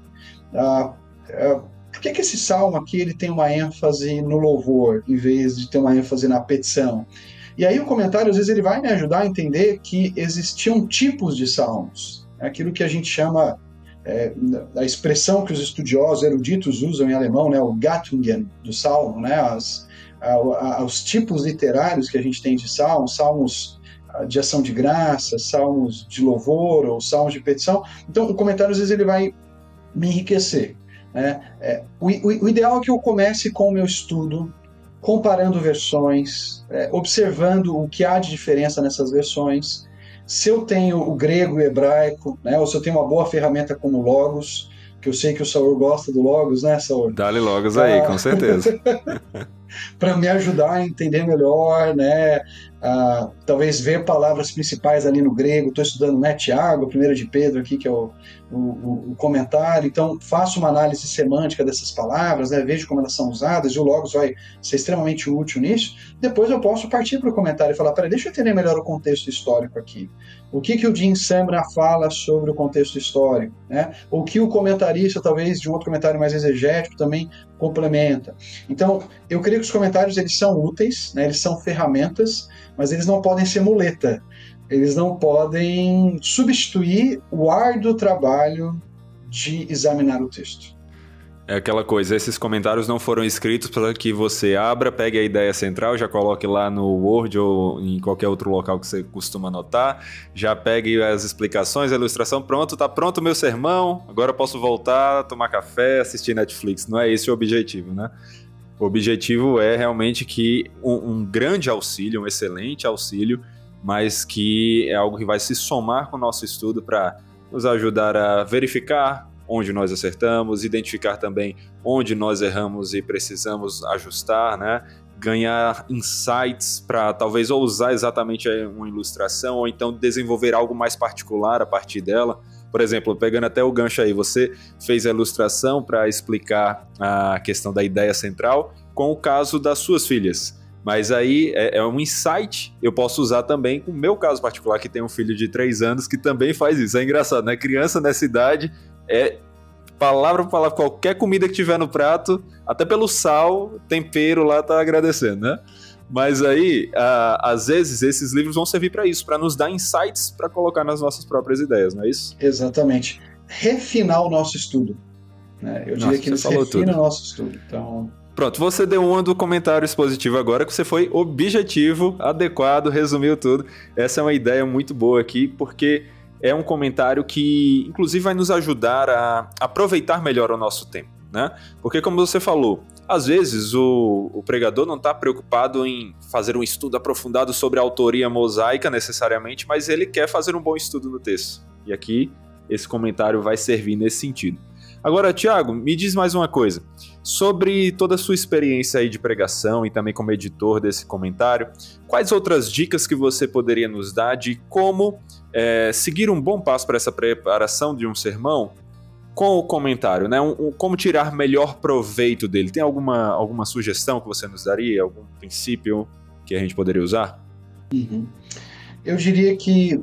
Por que esse Salmo aqui ele tem uma ênfase no louvor, em vez de ter uma ênfase na petição? E aí o comentário, às vezes, ele vai me ajudar a entender que existiam tipos de salmos. Aquilo que a gente chama, a expressão que os estudiosos eruditos usam em alemão, né, o Gattungen do salmo, né, os tipos literários que a gente tem de salmos, salmos de ação de graça, salmos de louvor ou salmos de petição. Então, o comentário, às vezes, ele vai me enriquecer. O ideal é que eu comece com o meu estudo, comparando versões, observando o que há de diferença nessas versões. Se eu tenho o grego e o hebraico, né, ou se eu tenho uma boa ferramenta como o Logos, que eu sei que o Saur gosta do Logos, né, Saur? Dá-lhe Logos aí, com certeza. Para me ajudar a entender melhor, né? Talvez ver palavras principais ali no grego. Estou estudando, né, Tiago, 1 de Pedro aqui, que é o comentário. Então, faço uma análise semântica dessas palavras, né, vejo como elas são usadas, e o Logos vai ser extremamente útil nisso. Depois eu posso partir para o comentário e falar, peraí, deixa eu entender melhor o contexto histórico aqui. O que o Jim Sembra fala sobre o contexto histórico, né? O que o comentarista, talvez, de um outro comentário mais exegético, também complementa. Então, eu creio que os comentários, eles são úteis, né? Eles são ferramentas, mas eles não podem ser muleta. Eles não podem substituir o árduo trabalho de examinar o texto. É aquela coisa, esses comentários não foram escritos para que você abra, pegue a ideia central, já coloque lá no Word ou em qualquer outro local que você costuma anotar, já pegue as explicações, a ilustração, pronto, tá pronto o meu sermão, agora eu posso voltar, tomar café, assistir Netflix. Não é esse o objetivo, né? O objetivo é realmente que um grande auxílio, um excelente auxílio, mas que é algo que vai se somar com o nosso estudo para nos ajudar a verificar onde nós acertamos, identificar também onde nós erramos e precisamos ajustar, né? Ganhar insights para talvez ou usar exatamente uma ilustração ou então desenvolver algo mais particular a partir dela. Por exemplo, pegando até o gancho aí, você fez a ilustração para explicar a questão da ideia central com o caso das suas filhas. Mas aí é um insight, eu posso usar também com o meu caso particular, que tem um filho de 3 anos que também faz isso. É engraçado, né? Criança nessa idade palavra por palavra, qualquer comida que tiver no prato, até pelo sal, tempero lá tá agradecendo, né? Mas aí, às vezes, esses livros vão servir para isso, para nos dar insights para colocar nas nossas próprias ideias, não é isso? Exatamente. Refinar o nosso estudo, né? Eu diria que eles refinam o nosso estudo. Então... Pronto, você deu um do comentário expositivo agora, que você foi objetivo, adequado, resumiu tudo. Essa é uma ideia muito boa aqui, porque é um comentário que, inclusive, vai nos ajudar a aproveitar melhor o nosso tempo, né? Porque, como você falou, às vezes o pregador não está preocupado em fazer um estudo aprofundado sobre a autoria mosaica, necessariamente, mas ele quer fazer um bom estudo no texto. E aqui, esse comentário vai servir nesse sentido. Agora, Tiago, me diz mais uma coisa. Sobre toda a sua experiência aí de pregação e também como editor desse comentário, quais outras dicas que você poderia nos dar de como seguir um bom passo para essa preparação de um sermão com o comentário, né? Como tirar melhor proveito dele? Tem alguma sugestão que você nos daria? Algum princípio que a gente poderia usar? Uhum. Eu diria que,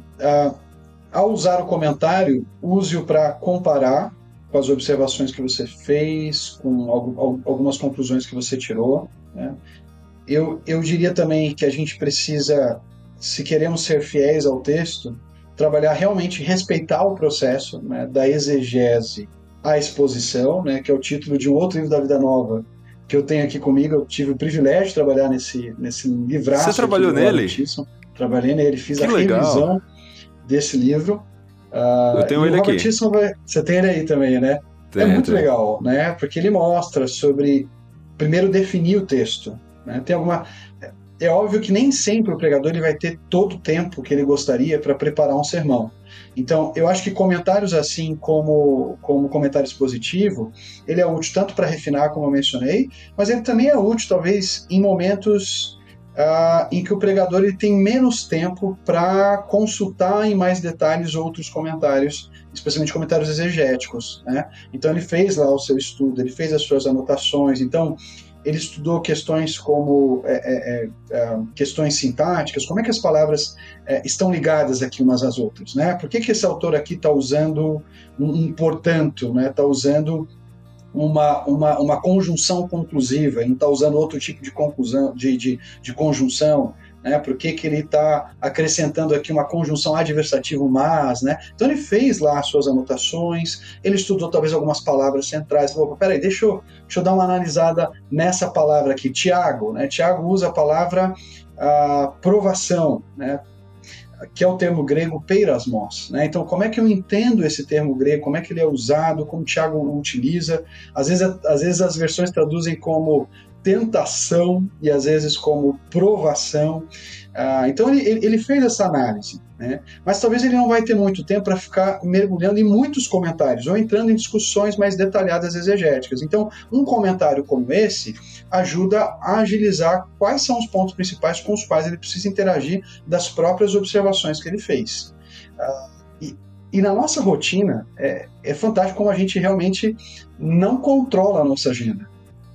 ao usar o comentário, use-o para comparar com as observações que você fez, com algumas conclusões que você tirou, né? Eu diria também que a gente precisa, se queremos ser fiéis ao texto, trabalhar realmente, respeitar o processo, né, da exegese à exposição, né, que é o título de um outro livro da Vida Nova, que eu tenho aqui comigo. Eu tive o privilégio de trabalhar nesse livraço. Você trabalhou nele? Trabalhei nele, fiz que a legal. Revisão desse livro. Eu tenho ele aqui. Você tem ele aí também, né? É muito legal, né? Porque ele mostra sobre, primeiro, definir o texto, né? É óbvio que nem sempre o pregador ele vai ter todo o tempo que ele gostaria para preparar um sermão. Então, eu acho que comentários assim como comentário expositivo, ele é útil tanto para refinar, como eu mencionei, mas ele também é útil, talvez, em momentos em que o pregador ele tem menos tempo para consultar em mais detalhes outros comentários, especialmente comentários exegéticos, né? Então, ele fez lá o seu estudo, ele fez as suas anotações, então ele estudou questões como questões sintáticas, como é que as palavras estão ligadas aqui umas às outras, né? Por que esse autor aqui está usando um portanto, né? Está usando uma conjunção conclusiva, ele não está usando outro tipo de conclusão, de conjunção, né? Por que ele está acrescentando aqui uma conjunção adversativo mas, né? Então ele fez lá as suas anotações, ele estudou talvez algumas palavras centrais, falou, peraí, deixa eu dar uma analisada nessa palavra aqui, Tiago, né? Tiago usa a palavra provação, né? Que é o termo grego peirasmos, né? Então, como é que eu entendo esse termo grego, como é que ele é usado, como o Tiago utiliza? Às vezes as versões traduzem como tentação e às vezes como provação. Então ele fez essa análise, né? Mas talvez ele não vai ter muito tempo para ficar mergulhando em muitos comentários ou entrando em discussões mais detalhadas exegéticas. Então, um comentário como esse ajuda a agilizar quais são os pontos principais com os quais ele precisa interagir das próprias observações que ele fez. E na nossa rotina, é fantástico como a gente realmente não controla a nossa agenda.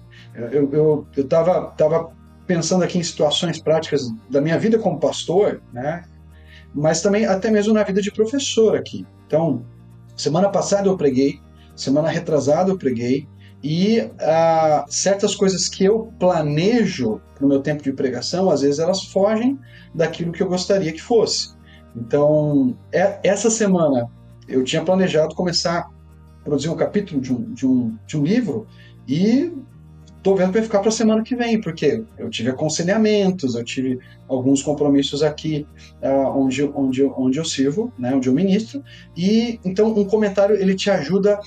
Eu estava pensando aqui em situações práticas da minha vida como pastor, né? Mas também até mesmo na vida de professor aqui. Então, semana passada eu preguei, semana retrasada eu preguei, e certas coisas que eu planejo no meu tempo de pregação, às vezes elas fogem daquilo que eu gostaria que fosse. Então, essa semana eu tinha planejado começar a produzir um capítulo de um livro e estou vendo para ficar para a semana que vem, porque eu tive aconselhamentos, eu tive alguns compromissos aqui onde eu sirvo, né, onde eu ministro, e então um comentário ele te ajuda,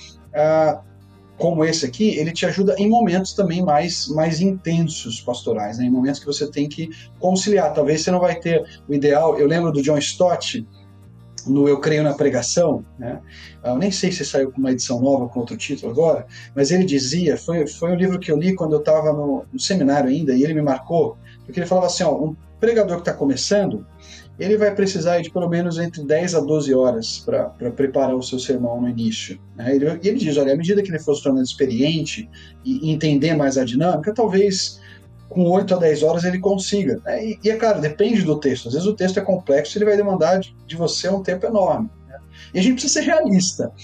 como esse aqui, ele te ajuda em momentos também mais intensos pastorais, né, em momentos que você tem que conciliar. Talvez você não vai ter o ideal. Eu lembro do John Stott, no Eu Creio na Pregação, né? Eu nem sei se saiu com uma edição nova, com outro título agora, mas ele dizia, foi um livro que eu li quando eu estava no seminário ainda, e ele me marcou, porque ele falava assim, um pregador que está começando, ele vai precisar de pelo menos entre 10 a 12 horas para preparar o seu sermão no início, né? E ele diz, olha, à medida que ele for se tornando experiente e entender mais a dinâmica, talvez com 8 a 10 horas ele consiga, né? E é claro, depende do texto. Às vezes o texto é complexo, ele vai demandar de você um tempo enorme, né? E a gente precisa ser realista,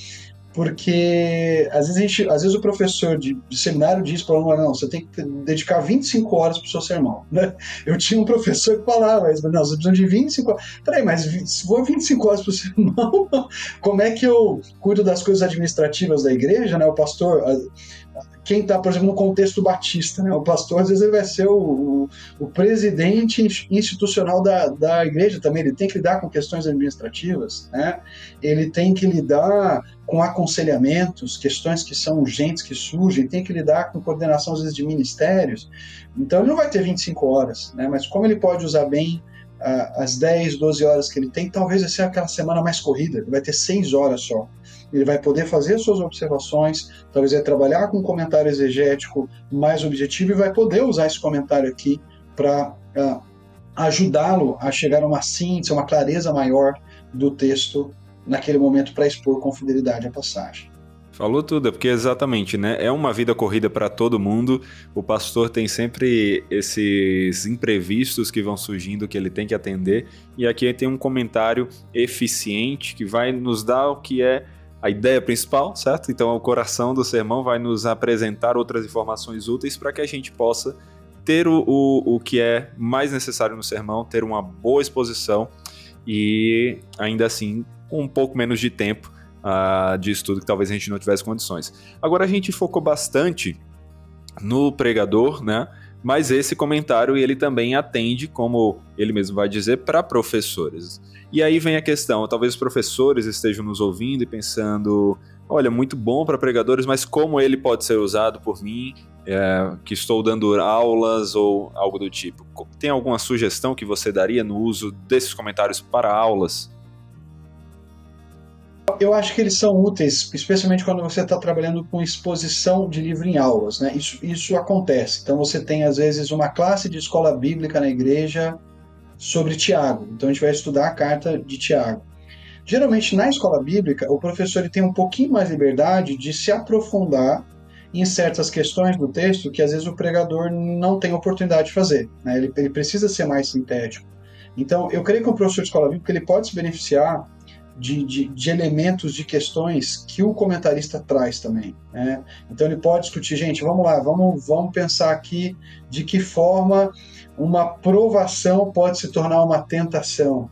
porque às vezes o professor de seminário diz para o aluno, não, você tem que dedicar 25 horas para o seu sermão, né? Eu tinha um professor que falava, não, você precisa de 25 horas. Peraí, mas se for 25 horas para o sermão, como é que eu cuido das coisas administrativas da igreja, né? O pastor... Quem está, por exemplo, no contexto batista, né? O pastor, às vezes, ele vai ser o presidente institucional da igreja também. Ele tem que lidar com questões administrativas, né? Ele tem que lidar com aconselhamentos, questões que são urgentes, que surgem, tem que lidar com coordenação, às vezes, de ministérios. Então, ele não vai ter 25 horas, né? Mas como ele pode usar bem as 10, 12 horas que ele tem, talvez vai ser aquela semana mais corrida, ele vai ter 6 horas só. Ele vai poder fazer as suas observações, talvez vai trabalhar com um comentário exegético mais objetivo e vai poder usar esse comentário aqui para ajudá-lo a chegar a uma síntese, uma clareza maior do texto naquele momento para expor com fidelidade a passagem. Falou tudo, porque exatamente, né? É uma vida corrida para todo mundo. O pastor tem sempre esses imprevistos que vão surgindo que ele tem que atender. E aqui tem um comentário eficiente que vai nos dar o que é a ideia principal, certo? Então, o coração do sermão vai nos apresentar outras informações úteis para que a gente possa ter o que é mais necessário no sermão, ter uma boa exposição e, ainda assim, com um pouco menos de tempo de estudo que talvez a gente não tivesse condições. Agora, a gente focou bastante no pregador, né? Mas esse comentário ele também atende, como ele mesmo vai dizer, para professores. E aí vem a questão, talvez os professores estejam nos ouvindo e pensando, olha, muito bom para pregadores, mas como ele pode ser usado por mim, que estou dando aulas ou algo do tipo? Tem alguma sugestão que você daria no uso desses comentários para aulas? Eu acho que eles são úteis, especialmente quando você está trabalhando com exposição de livro em aulas, né? Isso acontece. Então você tem, às vezes, uma classe de escola bíblica na igreja sobre Tiago. Então a gente vai estudar a carta de Tiago. Geralmente, na escola bíblica, o professor ele tem um pouquinho mais liberdade de se aprofundar em certas questões do texto que, às vezes, o pregador não tem oportunidade de fazer, né? Ele precisa ser mais sintético. Então, eu creio que o professor de escola bíblica ele pode se beneficiar de elementos, de questões que o comentarista traz também, né? Então ele pode discutir, gente, vamos lá, vamos pensar aqui de que forma uma provação pode se tornar uma tentação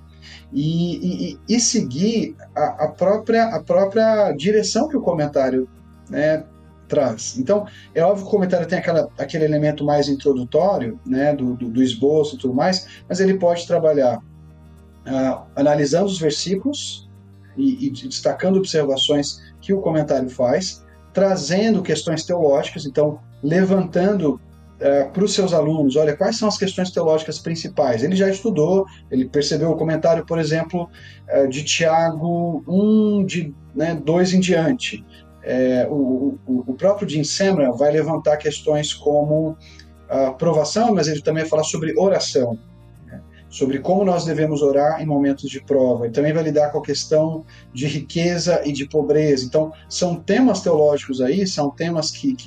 e seguir a própria direção que o comentário, né, traz. Então, é óbvio que o comentário tem aquele elemento mais introdutório, né, do esboço e tudo mais, mas ele pode trabalhar analisando os versículos e destacando observações que o comentário faz, trazendo questões teológicas, então levantando para os seus alunos, olha, quais são as questões teológicas principais. Ele já estudou, ele percebeu o comentário, por exemplo, de Tiago 1, 2 em diante. O próprio Jim Semra vai levantar questões como provação, mas ele também vai falar sobre oração, sobre como nós devemos orar em momentos de prova. Ele também vai lidar com a questão de riqueza e de pobreza. Então, são temas teológicos aí, são temas que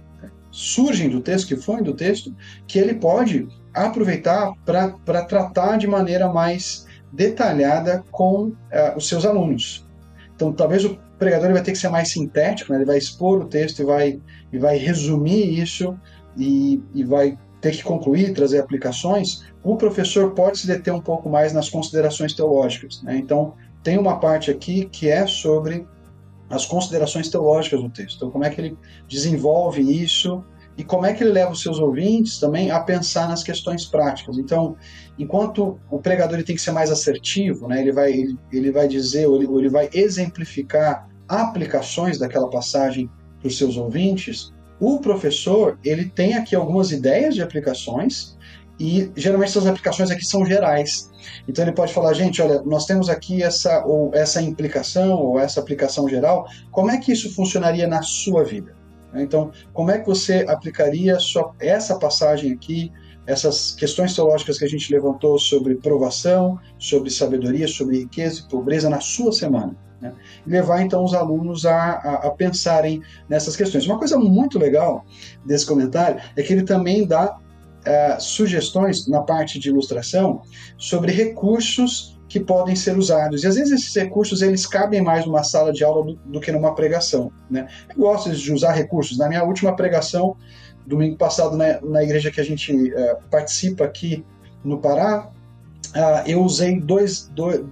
surgem do texto, que fluem do texto, que ele pode aproveitar para tratar de maneira mais detalhada com os seus alunos. Então, talvez o pregador ele vai ter que ser mais sintético, né? Ele vai expor o texto e vai resumir isso e vai ter que concluir, trazer aplicações. O professor pode se deter um pouco mais nas considerações teológicas, né? Então, tem uma parte aqui que é sobre as considerações teológicas do texto. Então, como é que ele desenvolve isso e como é que ele leva os seus ouvintes também a pensar nas questões práticas. Então, enquanto o pregador ele tem que ser mais assertivo, né? Ele vai dizer, ou ele vai exemplificar aplicações daquela passagem para os seus ouvintes, o professor ele tem aqui algumas ideias de aplicações e geralmente essas aplicações aqui são gerais. Então ele pode falar, gente, olha, nós temos aqui essa implicação ou essa aplicação geral, como é que isso funcionaria na sua vida? Então, como é que você aplicaria essa passagem aqui, essas questões teológicas que a gente levantou sobre provação, sobre sabedoria, sobre riqueza e pobreza na sua semana? Né? E levar então os alunos a pensarem nessas questões. Uma coisa muito legal desse comentário é que ele também dá sugestões na parte de ilustração sobre recursos que podem ser usados. E às vezes esses recursos eles cabem mais numa sala de aula do que numa pregação, né? Eu gosto de usar recursos. Na minha última pregação, domingo passado, na igreja que a gente participa aqui no Pará, eu usei dois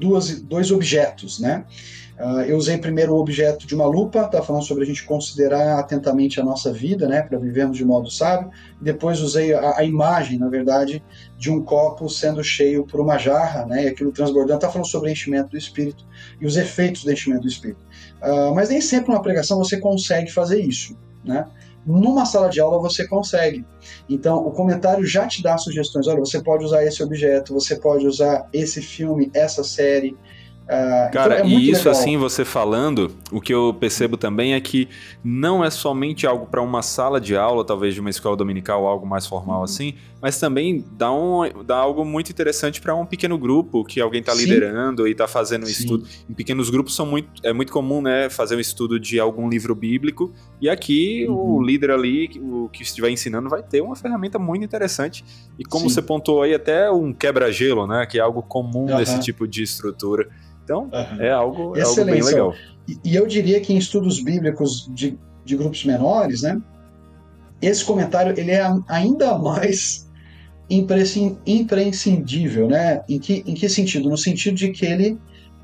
objetos, né? Eu usei primeiro o objeto de uma lupa, está falando sobre a gente considerar atentamente a nossa vida, né, para vivermos de modo sábio. Depois usei a imagem, na verdade, de um copo sendo cheio por uma jarra, né, e aquilo transbordando. Está falando sobre o enchimento do Espírito e os efeitos do enchimento do Espírito. Mas nem sempre numa pregação você consegue fazer isso, né? Numa sala de aula você consegue. Então o comentário já te dá sugestões. Olha, você pode usar esse objeto, você pode usar esse filme, essa série. Cara, então e isso legal. assim, você falando, o que eu percebo também é que não é somente algo para uma sala de aula, talvez de uma escola dominical, algo mais formal assim, mas também dá algo muito interessante para um pequeno grupo que alguém está liderando e está fazendo um estudo. Em pequenos grupos é muito comum, né, fazer um estudo de algum livro bíblico, e aqui o líder ali, o que estiver ensinando, vai ter uma ferramenta muito interessante. E como você pontuou aí, até um quebra-gelo, né, que é algo comum nesse tipo de estrutura. Então, é algo bem legal. E eu diria que em estudos bíblicos de grupos menores, né, esse comentário ele é ainda mais imprescindível, né? Em que sentido? No sentido de que ele,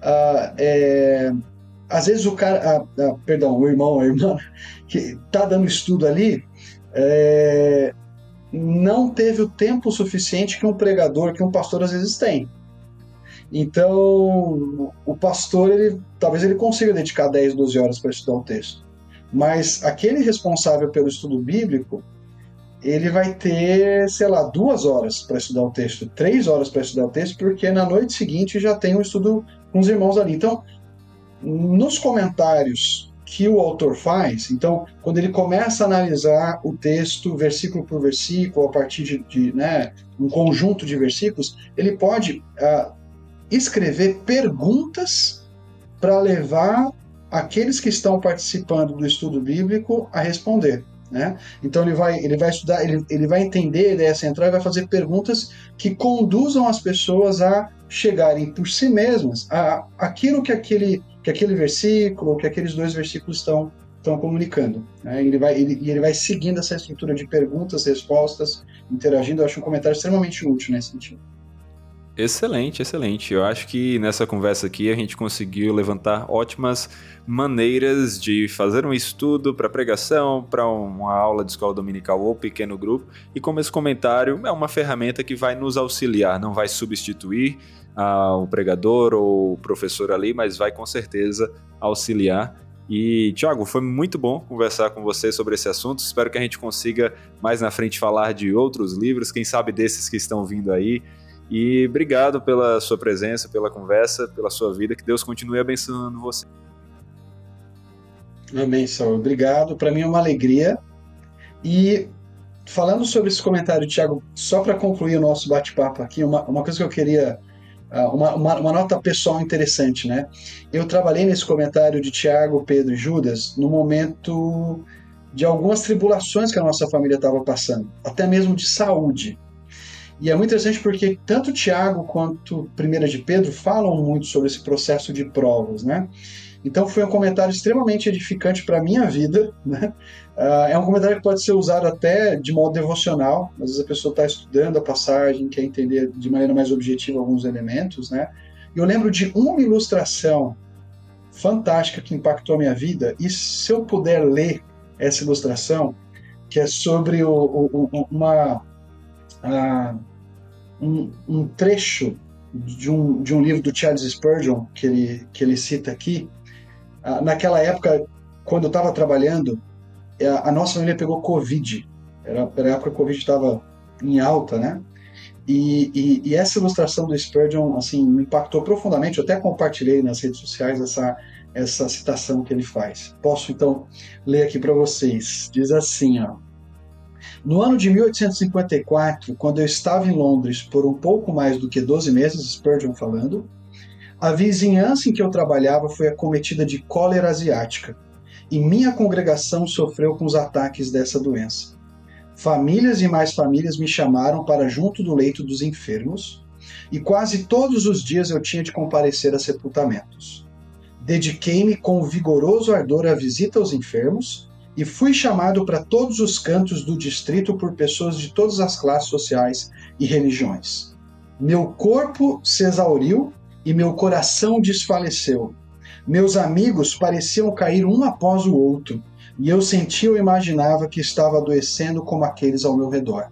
às vezes o cara, o irmão ou a irmã que está dando estudo ali, não teve o tempo suficiente que um pregador, que um pastor às vezes tem. Então, o pastor, talvez ele consiga dedicar 10, 12 horas para estudar o texto. Mas aquele responsável pelo estudo bíblico, ele vai ter, 2 horas para estudar o texto, 3 horas para estudar o texto, porque na noite seguinte já tem um estudo com os irmãos ali. Então, nos comentários que o autor faz, então, quando ele começa a analisar o texto versículo por versículo, a partir de um conjunto de versículos, ele pode escrever perguntas para levar aqueles que estão participando do estudo bíblico a responder. Né? Então ele vai estudar, ele vai entender a ideia central e vai fazer perguntas que conduzam as pessoas a chegarem por si mesmas a aquilo que aquele versículo, que aqueles dois versículos estão comunicando. Né? Ele vai seguindo essa estrutura de perguntas, respostas, interagindo. Eu acho um comentário extremamente útil nesse sentido. Excelente, excelente. Eu acho que nessa conversa aqui a gente conseguiu levantar ótimas maneiras de fazer um estudo para pregação, para uma aula de escola dominical ou pequeno grupo, e como esse comentário é uma ferramenta que vai nos auxiliar, não vai substituir o pregador ou o professor ali, mas vai com certeza auxiliar. E, Thiago, foi muito bom conversar com você sobre esse assunto. Espero que a gente consiga mais na frente falar de outros livros, quem sabe desses que estão vindo aí. E obrigado pela sua presença, pela conversa, pela sua vida. Que Deus continue abençoando você. Amém, Saul. Obrigado. Para mim é uma alegria. E falando sobre esse comentário, Thiago, só para concluir o nosso bate-papo aqui, uma coisa que eu queria... Uma nota pessoal interessante, né? Eu trabalhei nesse comentário de Tiago, Pedro e Judas no momento de algumas tribulações que a nossa família estava passando, até mesmo de saúde. E é muito interessante porque tanto Tiago quanto 1 de Pedro falam muito sobre esse processo de provas, né? Então foi um comentário extremamente edificante para a minha vida, né? É um comentário que pode ser usado até de modo devocional. Às vezes a pessoa está estudando a passagem, quer entender de maneira mais objetiva alguns elementos, né? E eu lembro de uma ilustração fantástica que impactou a minha vida, e se eu puder ler essa ilustração, que é sobre um trecho de um livro do Charles Spurgeon, que ele cita aqui. Naquela época, quando eu estava trabalhando, a nossa família pegou Covid. Era a época que o Covid estava em alta, né? E essa ilustração do Spurgeon assim, me impactou profundamente. Eu até compartilhei nas redes sociais essa citação que ele faz. Posso, então, ler aqui para vocês. Diz assim, ó. No ano de 1854, quando eu estava em Londres por um pouco mais do que 12 meses, Spurgeon falando, a vizinhança em que eu trabalhava foi acometida de cólera asiática, e minha congregação sofreu com os ataques dessa doença. Famílias e mais famílias me chamaram para junto do leito dos enfermos, e quase todos os dias eu tinha de comparecer a sepultamentos. Dediquei-me com vigoroso ardor à visita aos enfermos, e fui chamado para todos os cantos do distrito por pessoas de todas as classes sociais e religiões. Meu corpo se exauriu e meu coração desfaleceu. Meus amigos pareciam cair um após o outro, e eu sentia ou imaginava que estava adoecendo como aqueles ao meu redor.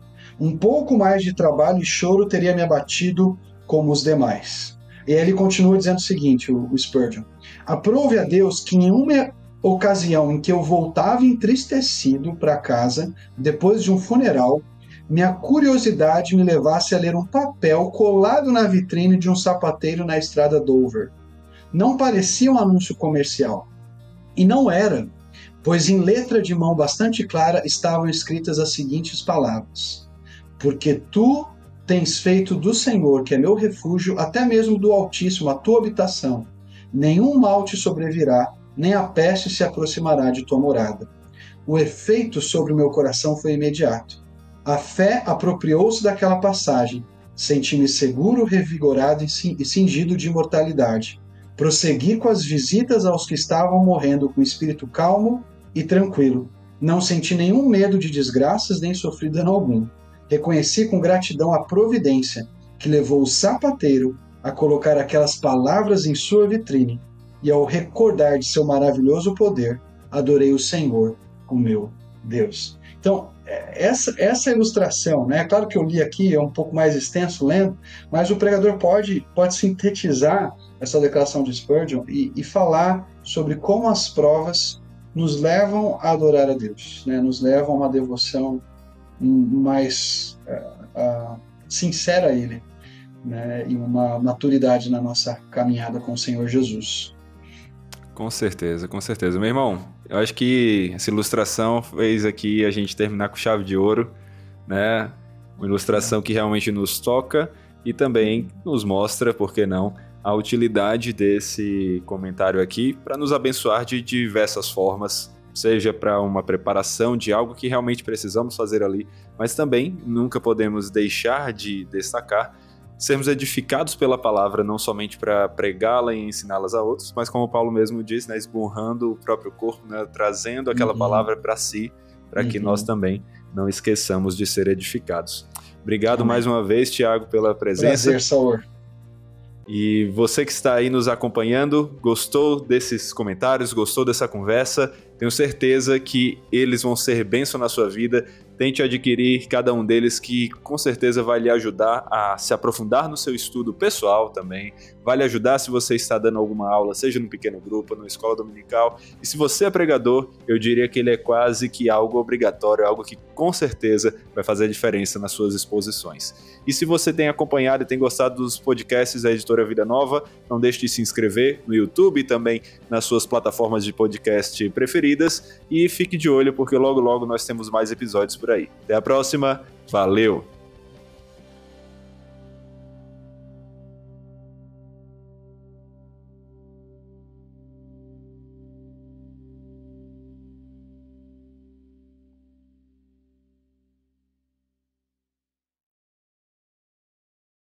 Um pouco mais de trabalho e choro teria me abatido como os demais. E aí ele continua dizendo o seguinte, o Spurgeon: aprove a Deus que em uma ocasião em que eu voltava entristecido para casa, depois de um funeral, minha curiosidade me levasse a ler um papel colado na vitrine de um sapateiro na estrada Dover. Não parecia um anúncio comercial. E não era, pois em letra de mão bastante clara estavam escritas as seguintes palavras: porque tu tens feito do Senhor, que é meu refúgio, até mesmo do Altíssimo, a tua habitação. Nenhum mal te sobrevirá, nem a peste se aproximará de tua morada. O efeito sobre o meu coração foi imediato. A fé apropriou-se daquela passagem. Senti-me seguro, revigorado e cingido de imortalidade. Prossegui com as visitas aos que estavam morrendo com espírito calmo e tranquilo. Não senti nenhum medo de desgraças, nem sofri dano algum. Reconheci com gratidão a providência que levou o sapateiro a colocar aquelas palavras em sua vitrine, e ao recordar de seu maravilhoso poder, adorei o Senhor, o meu Deus. Então, essa ilustração, né? Claro que eu li aqui, é um pouco mais extenso lendo, mas o pregador pode sintetizar essa declaração de Spurgeon e falar sobre como as provas nos levam a adorar a Deus, né? Nos levam a uma devoção mais sincera a Ele, né? E uma maturidade na nossa caminhada com o Senhor Jesus. Com certeza, com certeza. Meu irmão, eu acho que essa ilustração fez aqui a gente terminar com chave de ouro, né? Uma ilustração que realmente nos toca e também nos mostra, por que não, a utilidade desse comentário aqui para nos abençoar de diversas formas, seja para uma preparação de algo que realmente precisamos fazer ali, mas também nunca podemos deixar de destacar sermos edificados pela palavra, não somente para pregá-la e ensiná-las a outros, mas como Paulo mesmo diz, né, esburrando o próprio corpo, né, trazendo aquela palavra para si, para que nós também não esqueçamos de ser edificados. Obrigado mais uma vez, Tiago, pela presença. Prazer, Saor. E você que está aí nos acompanhando, gostou desses comentários, gostou dessa conversa? Tenho certeza que eles vão ser bênção na sua vida. Tente adquirir cada um deles, que com certeza vai lhe ajudar a se aprofundar no seu estudo pessoal também. Vai lhe ajudar se você está dando alguma aula, seja num pequeno grupo, numa escola dominical. E se você é pregador, eu diria que ele é quase que algo obrigatório, algo que com certeza vai fazer a diferença nas suas exposições. E se você tem acompanhado e tem gostado dos podcasts da Editora Vida Nova, não deixe de se inscrever no YouTube e também nas suas plataformas de podcast preferidas. E fique de olho, porque logo logo nós temos mais episódios por aí. Até a próxima, valeu!